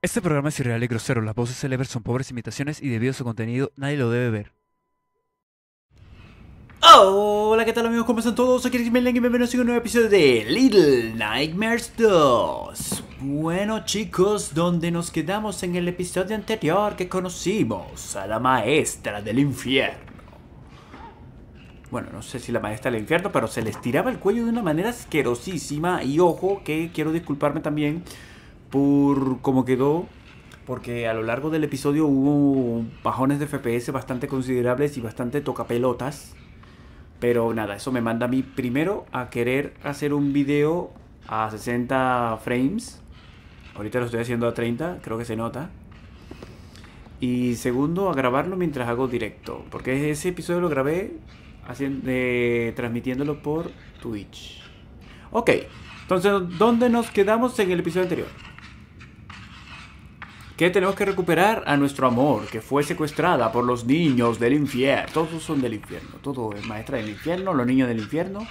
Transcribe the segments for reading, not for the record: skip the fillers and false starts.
Este programa es irreal y grosero, las voces célebres son pobres imitaciones y debido a su contenido nadie lo debe ver. Hola, ¿qué tal amigos? ¿Cómo están todos? Aquí es Melen y bienvenidos a un nuevo episodio de Little Nightmares 2. Bueno chicos, donde nos quedamos en el episodio anterior que conocimos a la maestra del infierno. Bueno, no sé si la maestra del infierno, pero se les tiraba el cuello de una manera asquerosísima. Y ojo, que quiero disculparme también por cómo quedó, porque a lo largo del episodio hubo bajones de FPS bastante considerables y bastante tocapelotas. Pero nada, eso me manda a mí primero a querer hacer un video a 60 frames. Ahorita lo estoy haciendo a 30, creo que se nota. Y segundo, a grabarlo mientras hago directo, porque ese episodio lo grabé transmitiéndolo por Twitch. Ok, entonces, ¿dónde nos quedamos en el episodio anterior? Que tenemos que recuperar a nuestro amor, que fue secuestrada por los niños del infierno. Todos son del infierno. Todo es maestra del infierno, los niños del infierno.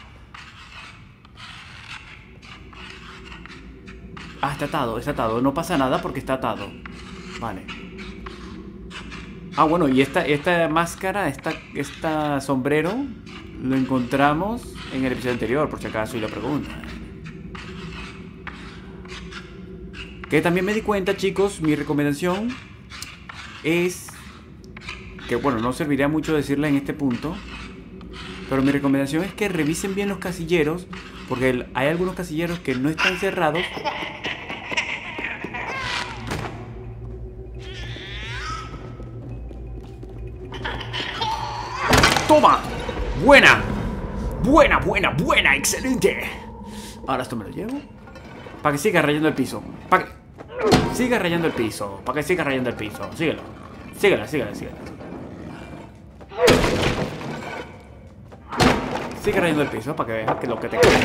Ah, está atado. No pasa nada porque está atado. Vale. Ah, bueno, y esta máscara, esta sombrero, lo encontramos en el episodio anterior, por si acaso, y la pregunta. Que también me di cuenta, chicos, mi recomendación es que, bueno, no serviría mucho decirla en este punto, pero mi recomendación es que revisen bien los casilleros, porque hay algunos casilleros que no están cerrados. ¡Toma! ¡Buena! ¡Buena! ¡Excelente! Ahora esto me lo llevo para que siga rayando el piso. Para que siga rayando el piso. Síguelo. Síguela. Sigue rayando el piso para que veas que lo que te cae.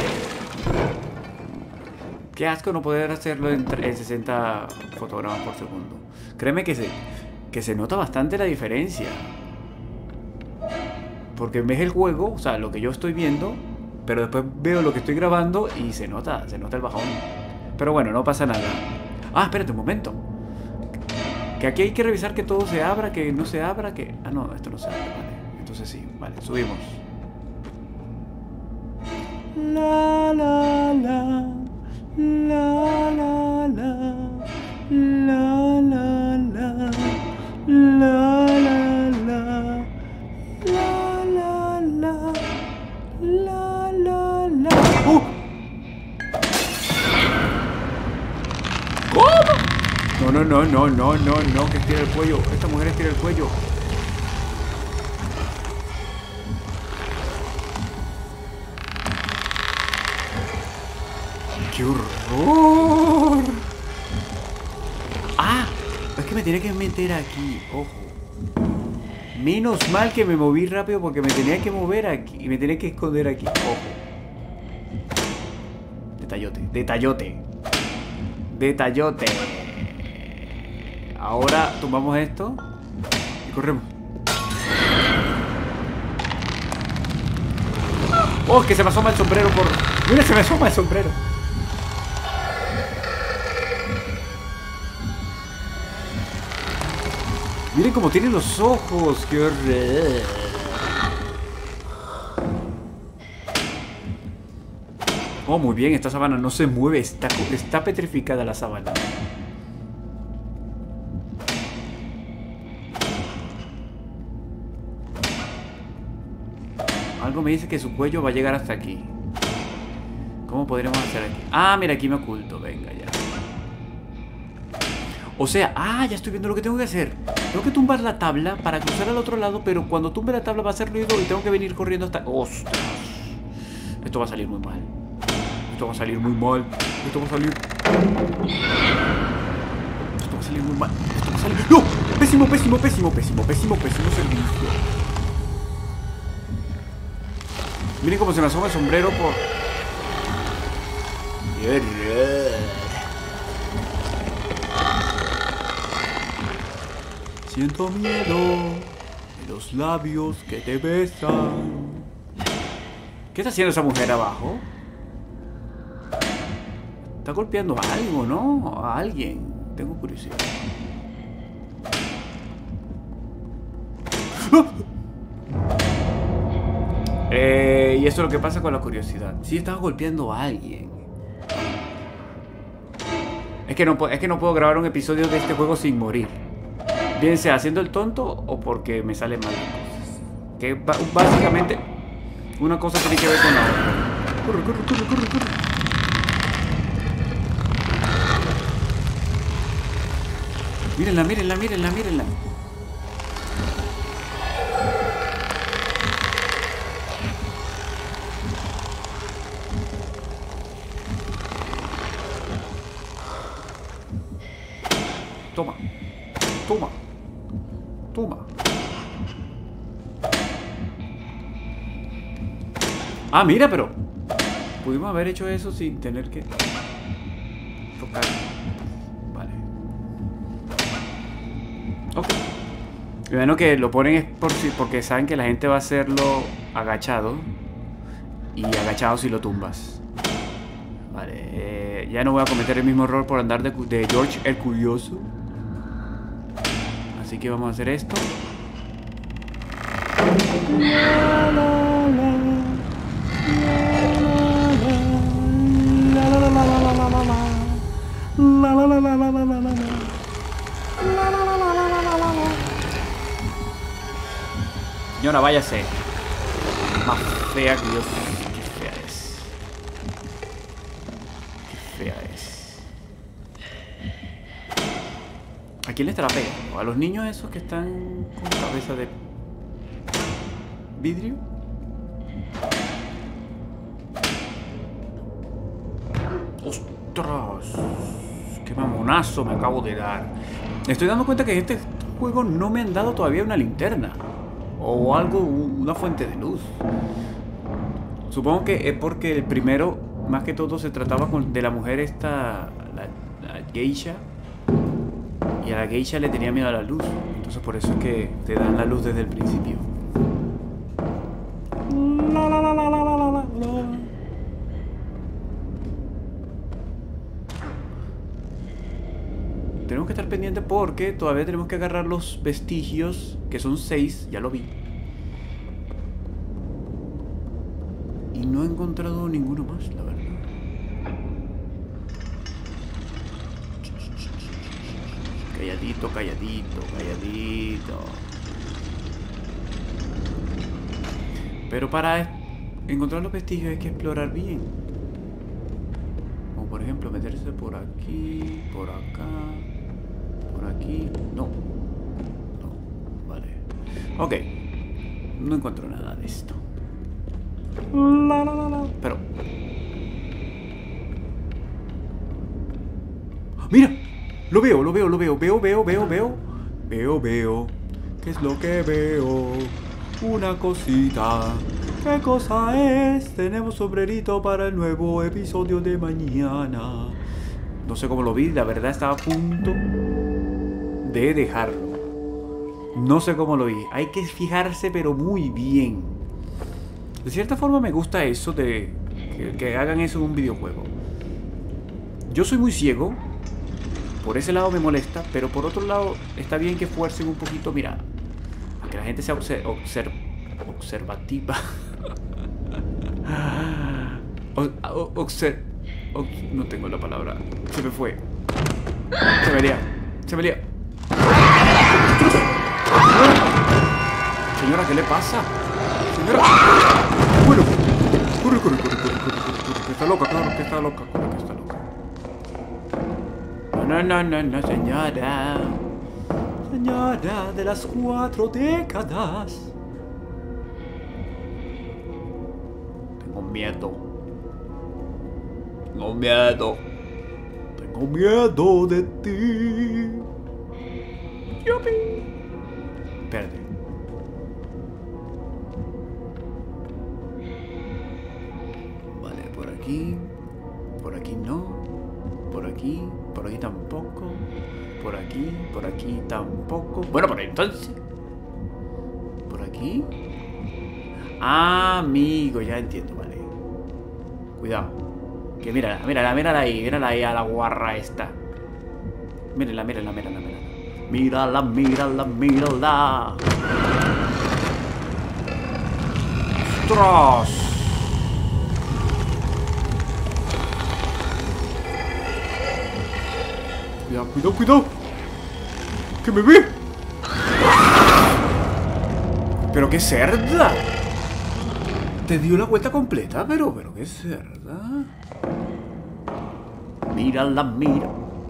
Qué asco no poder hacerlo en 60 fotogramas por segundo. Créeme que se nota bastante la diferencia. Porque ves el juego, o sea, lo que yo estoy viendo, pero después veo lo que estoy grabando y se nota el bajón. Pero bueno, no pasa nada. Ah, espérate un momento. Que aquí hay que revisar que todo se abra, que no se abra, que... Ah, no, esto no se abre, vale. Entonces sí, vale, subimos. La, la, la. La, la, la. La, la, la. La, la, la. La, la, la. La, la, la. ¡Oh! ¿Cómo? No, que estira el cuello. Esta mujer estira el cuello. ¡Qué horror! ¡Ah! Es que me tenía que meter aquí. Ojo. Menos mal que me moví rápido porque me tenía que mover aquí. Y me tenía que esconder aquí. Ojo. Detallote. Ahora tomamos esto y corremos. ¡Oh, que se me asoma el sombrero por... ¡Mira, se me asoma el sombrero! Miren cómo tiene los ojos. ¡Qué horror! Oh, muy bien, esta sábana no se mueve. Está petrificada la sábana. Algo me dice que su cuello va a llegar hasta aquí. ¿Cómo podremos hacer aquí? Ah, mira, aquí me oculto. Venga, ya. O sea, ya estoy viendo lo que tengo que hacer. Tengo que tumbar la tabla para cruzar al otro lado, pero cuando tumbe la tabla va a hacer ruido y tengo que venir corriendo hasta... ¡Ostras! Esto va a salir muy mal. Esto va a salir muy mal. Esto va a salir muy mal. ¡No! Pésimo servicio. Miren cómo se me asoma el sombrero por... ¡Qué horror! Siento miedo de los labios que te besan. ¿Qué está haciendo esa mujer abajo? Está golpeando a algo, ¿no? A alguien. Tengo curiosidad. Y eso es lo que pasa con la curiosidad. Si estaba golpeando a alguien. Es que no puedo grabar un episodio de este juego sin morir. Bien sea haciendo el tonto o porque me salen mal cosas. Que básicamente una cosa tiene que ver con la otra. Corre, corre, corre, corre, corre. Mírenla, mírenla, mírenla, mírenla. Toma. Toma. Toma. Ah, mira, pero pudimos haber hecho eso sin tener que tocar. Vale. Ok. Y bueno, que lo ponen es porque saben que la gente va a hacerlo agachado. Y agachado si lo tumbas. Vale. Ya no voy a cometer el mismo error por andar de George el Curioso. Así que vamos a hacer esto. Señora, váyase. Más fea que yo. Qué fea es. Qué fea es. ¿A quién le estará pegando? ¿A los niños esos que están con cabeza de vidrio? ¡Ostras! ¡Qué mamonazo me acabo de dar! Me estoy dando cuenta que en este juego no me han dado todavía una linterna. O algo, una fuente de luz. Supongo que es porque el primero, más que todo, se trataba de la mujer esta, la geisha. Y a la geisha le tenía miedo a la luz. Entonces por eso es que te dan la luz desde el principio. Tenemos que estar pendientes porque todavía tenemos que agarrar los vestigios, que son 6, ya lo vi. Y no he encontrado ninguno más, la verdad. Calladito, calladito, calladito. Pero para encontrar los vestigios hay que explorar bien. Como por ejemplo meterse por aquí, por acá, por aquí. No. No, vale. Ok. No encuentro nada de esto. Pero... ¡Mira! Lo veo, lo veo, lo veo. Veo. ¿Qué es lo que veo? Una cosita. ¿Qué cosa es? Tenemos sombrerito para el nuevo episodio de mañana. No sé cómo lo vi, la verdad estaba a punto de dejarlo. No sé cómo lo vi. Hay que fijarse pero muy bien. De cierta forma me gusta eso de que hagan eso en un videojuego. Yo soy muy ciego. Por ese lado me molesta, pero por otro lado está bien que fuercen un poquito, mira, a que la gente sea observativa. No tengo la palabra. Se me fue. Se me lía. Señora, ¿qué le pasa? Señora. Bueno. Corre. Que está loca, claro, que está loca. No, señora. Señora de las 4 décadas. Tengo miedo de ti. Yupi. Espérate. Vale, por aquí. Por aquí no. Por aquí tampoco. Por aquí tampoco. Bueno, por entonces. Por aquí. Ah, amigo, ya entiendo, vale. Cuidado. Que mírala ahí a la guarra esta. Mírenla, mírenla, mírenla, mírenla. Mírala, mírala, mírala. ¡Ostras! Cuidado, cuidado, cuidado. ¡Que me ve! ¡Pero qué cerda! Te dio la vuelta completa, pero qué cerda. Mírala, mira.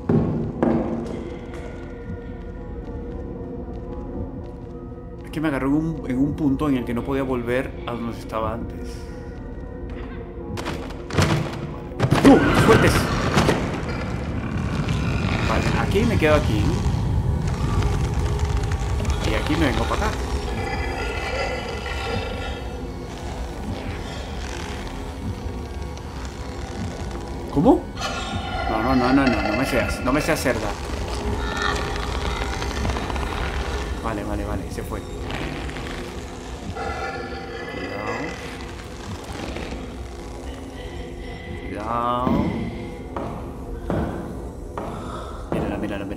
Es que me agarró en un punto en el que no podía volver a donde estaba antes. ¡No! ¡Sueltes! Vale, aquí me quedo aquí. Y aquí me vengo para acá. ¿Cómo? No me seas cerda. Vale, se fue. Cuidado. Mírala.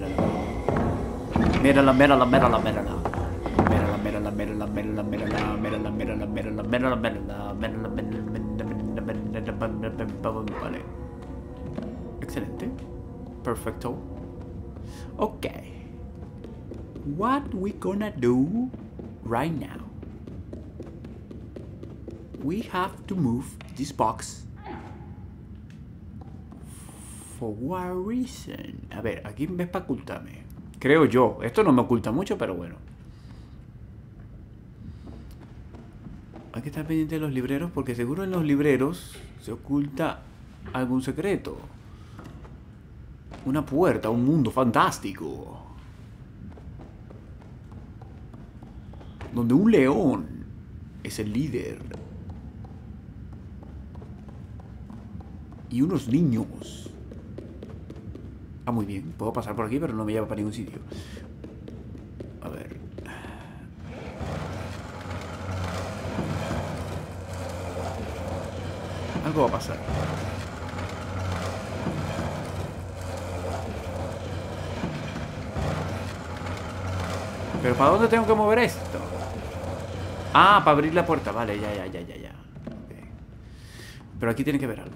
Vale. Excelente. Perfecto. Okay. What we gonna do right now? We have to move this box. For what reason? A ver, aquí ves para ocultarme. Creo yo. Esto no me oculta mucho, pero bueno. Hay que estar pendiente de los libreros porque seguro en los libreros se oculta algún secreto. Una puerta a un mundo fantástico. Donde un león es el líder. Y unos niños. Ah, muy bien. Puedo pasar por aquí, pero no me lleva para ningún sitio. A ver. Algo va a pasar. ¿Pero para dónde tengo que mover esto? Ah, para abrir la puerta. Vale, ya. Okay. Pero aquí tiene que haber algo.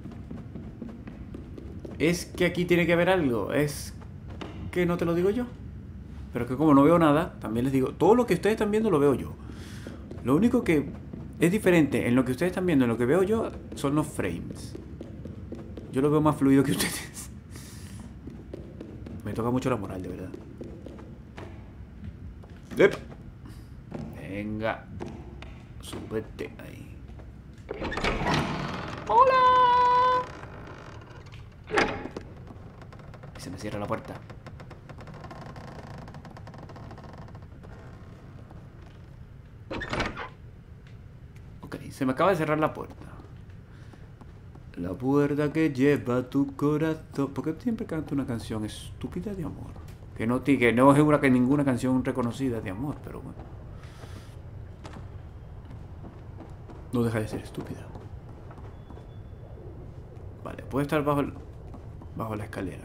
Es que aquí tiene que haber algo. Es que no te lo digo yo. Pero que como no veo nada, también les digo, todo lo que ustedes están viendo lo veo yo. Lo único que es diferente en lo que ustedes están viendo, en lo que veo yo, son los frames. Yo lo veo más fluido que ustedes. Me toca mucho la moral, de verdad. ¡Epa! Venga. Súbete ahí. ¡Hola! Y se me cierra la puerta. Ok, se me acaba de cerrar la puerta. La puerta que lleva tu corazón. ¿Por qué siempre canto una canción estúpida de amor? Que no es ninguna canción reconocida de amor, pero bueno. No deja de ser estúpida. Vale, puede estar bajo la escalera.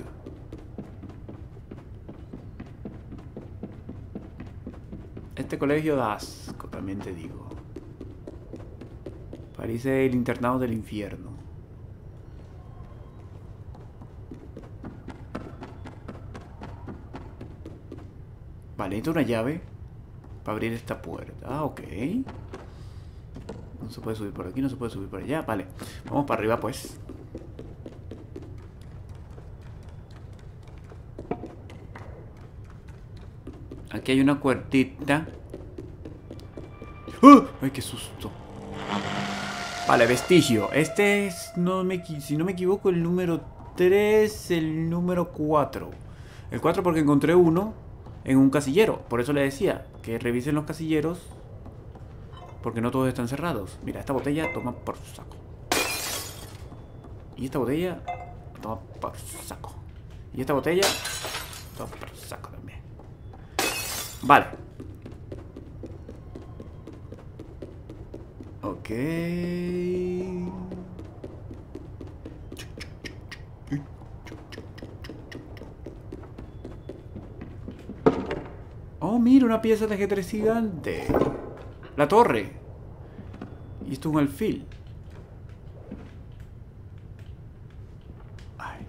Este colegio da asco, también te digo. Parece el internado del infierno. Vale, necesito una llave para abrir esta puerta. Ah, ok. No se puede subir por aquí, no se puede subir por allá. Vale, vamos para arriba pues. Aquí hay una puertita. ¡Oh! ¡Ay, qué susto! Vale, vestigio. Este es, si no me equivoco, el número 3, el número 4. El 4 porque encontré uno en un casillero. Por eso le decía que revisen los casilleros, porque no todos están cerrados. Mira, esta botella toma por saco. Y esta botella toma por saco. Y esta botella toma por saco también. Vale. Ok. Oh, mira, una pieza de ajedrez gigante. La torre. Y esto es un alfil. Ay.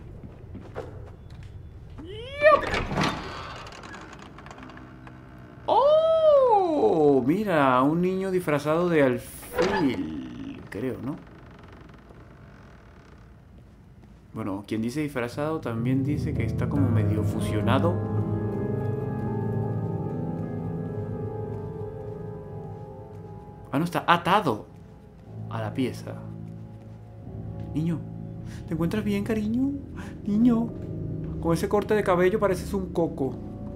Oh, mira, un niño disfrazado de alfil. Creo, ¿no? Bueno, quien dice disfrazado también dice que está como medio fusionado. Ah, no, está atado a la pieza. Niño, ¿te encuentras bien, cariño? Niño, con ese corte de cabello pareces un coco.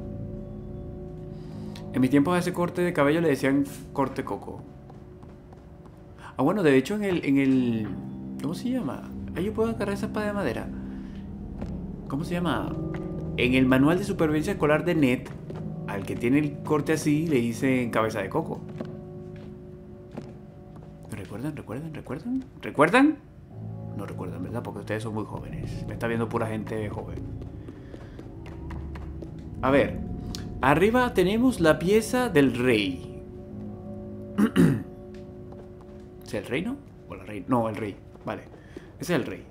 En mis tiempos a ese corte de cabello le decían corte coco. Ah, bueno, de hecho en el ¿cómo se llama? Ahí yo puedo agarrar esa espada de madera. ¿Cómo se llama? En el manual de supervivencia escolar de Ned, al que tiene el corte así, le dicen cabeza de coco. ¿Recuerdan? No recuerdan, ¿verdad? Porque ustedes son muy jóvenes. Me está viendo pura gente joven. A ver. Arriba tenemos la pieza del rey. ¿Es el rey, no? ¿O la reina? No, el rey. Vale. Ese es el rey.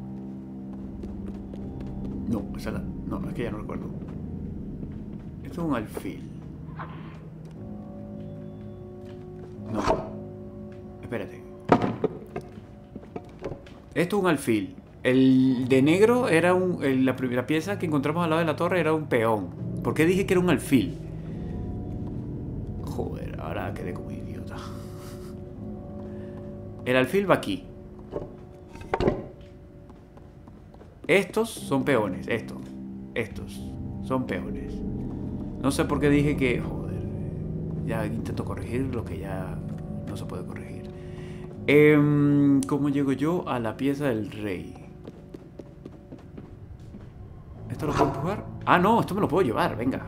No, esa es la... No, es que ya no recuerdo. Esto es un alfil. No. Espérate. Esto es un alfil. El de negro era la primera pieza que encontramos al lado de la torre era un peón. ¿Por qué dije que era un alfil? Joder, ahora quedé como idiota. El alfil va aquí. Estos son peones. Estos son peones. No sé por qué dije que... Joder. Ya intento corregir lo que ya no se puede corregir. ¿Cómo llego yo a la pieza del rey? ¿Esto lo puedo empujar? Ah, no, esto me lo puedo llevar, venga.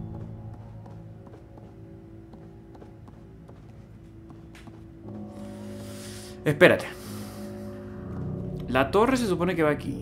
Espérate. La torre se supone que va aquí.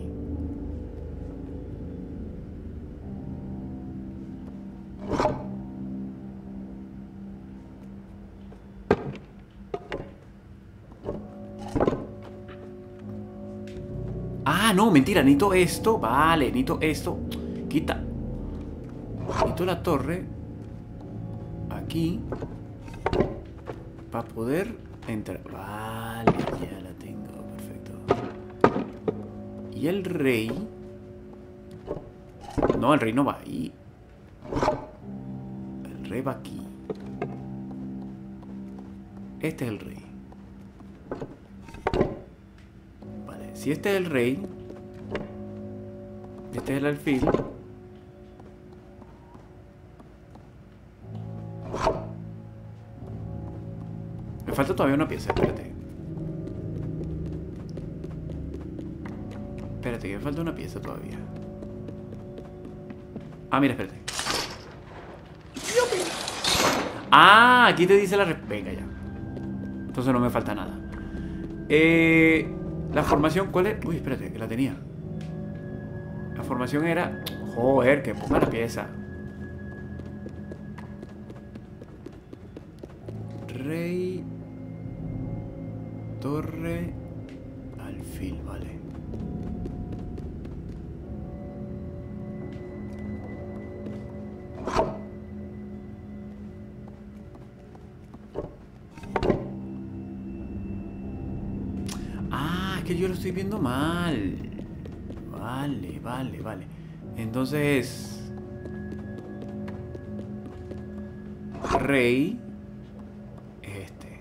Ah, no, mentira, necesito esto. Vale, necesito esto. Quita. Necesito la torre aquí para poder entrar. Vale, ya la tengo, perfecto. Y el rey... No, el rey no va ahí. El rey va aquí. Este es el rey. Vale, si este es el rey, este es el alfil. Me falta todavía una pieza, espérate. Espérate, que me falta una pieza todavía. Ah, mira, espérate. Ah, aquí te dice la... Venga ya. Entonces no me falta nada. La formación, ¿cuál es? Uy, espérate, que la tenía. La formación era... Joder, que ponga la pieza. Rey... Torre... Alfil, vale. Ah, es que yo lo estoy viendo mal. Vale, vale, vale. Entonces... Rey... Es este.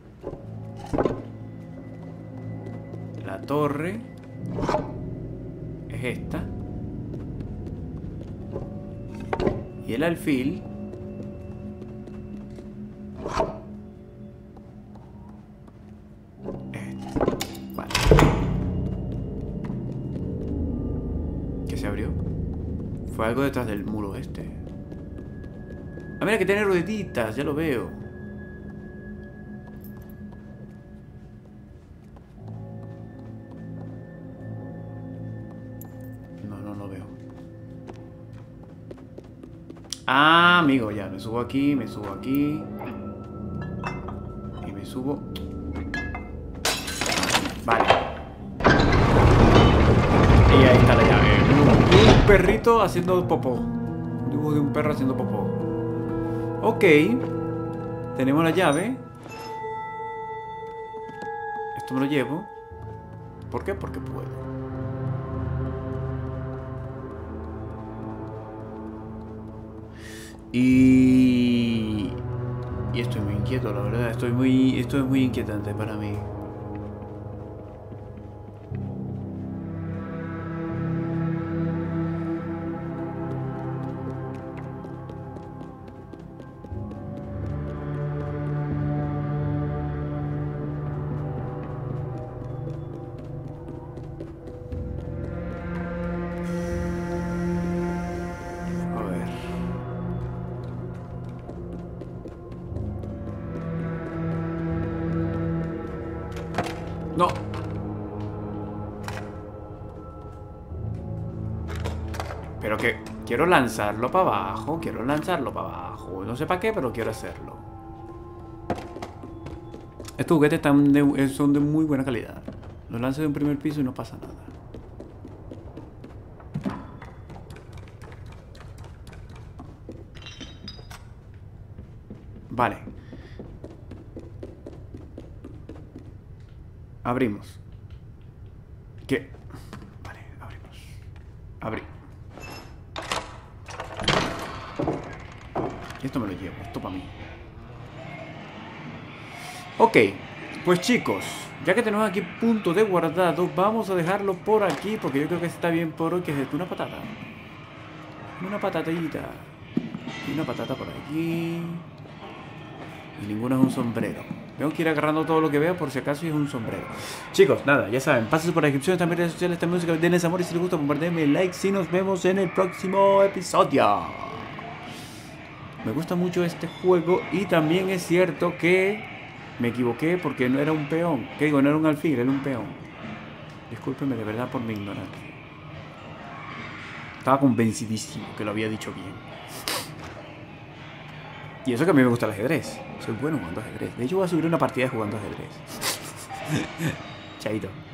La torre... Es esta. Y el alfil... Se abrió. Fue algo detrás del muro este. Ah, mira que tiene rueditas, ya lo veo. No, no lo veo. Ah, amigo, ya, me subo aquí, me subo aquí. Y me subo. Vale. Y ahí está la llave. Un perrito haciendo popó. Un dibujo de un perro haciendo popó. Ok. Tenemos la llave. Esto me lo llevo. ¿Por qué? Porque puedo. Y estoy muy inquieto, la verdad. Esto es muy inquietante para mí. A ver. No. Pero que quiero lanzarlo para abajo. Quiero lanzarlo para abajo. No sé para qué, pero quiero hacerlo. Estos juguetes son de muy buena calidad. Los lanzo de un primer piso y no pasa nada. Vale. Abrimos. ¿Qué? Vale, abrimos. Abrí. Esto me lo llevo, esto para mí. Ok, pues chicos, ya que tenemos aquí punto de guardado, vamos a dejarlo por aquí, porque yo creo que está bien por hoy, que es una patata. Una patatita. Y una patata por aquí. Y ninguno es un sombrero. Tengo que ir agarrando todo lo que vea por si acaso es un sombrero. Chicos, nada, ya saben, pásense por la descripción, también redes sociales, esta música, denles amor y si les gusta, compartirme like. Y nos vemos en el próximo episodio. Me gusta mucho este juego y también es cierto que me equivoqué porque no era un peón. ¿Qué digo? No era un alfil, era un peón. Discúlpeme de verdad por mi ignorancia. Estaba convencidísimo que lo había dicho bien. Y eso que a mí me gusta el ajedrez. Soy bueno jugando ajedrez. De hecho voy a subir una partida de jugando ajedrez. Chaito.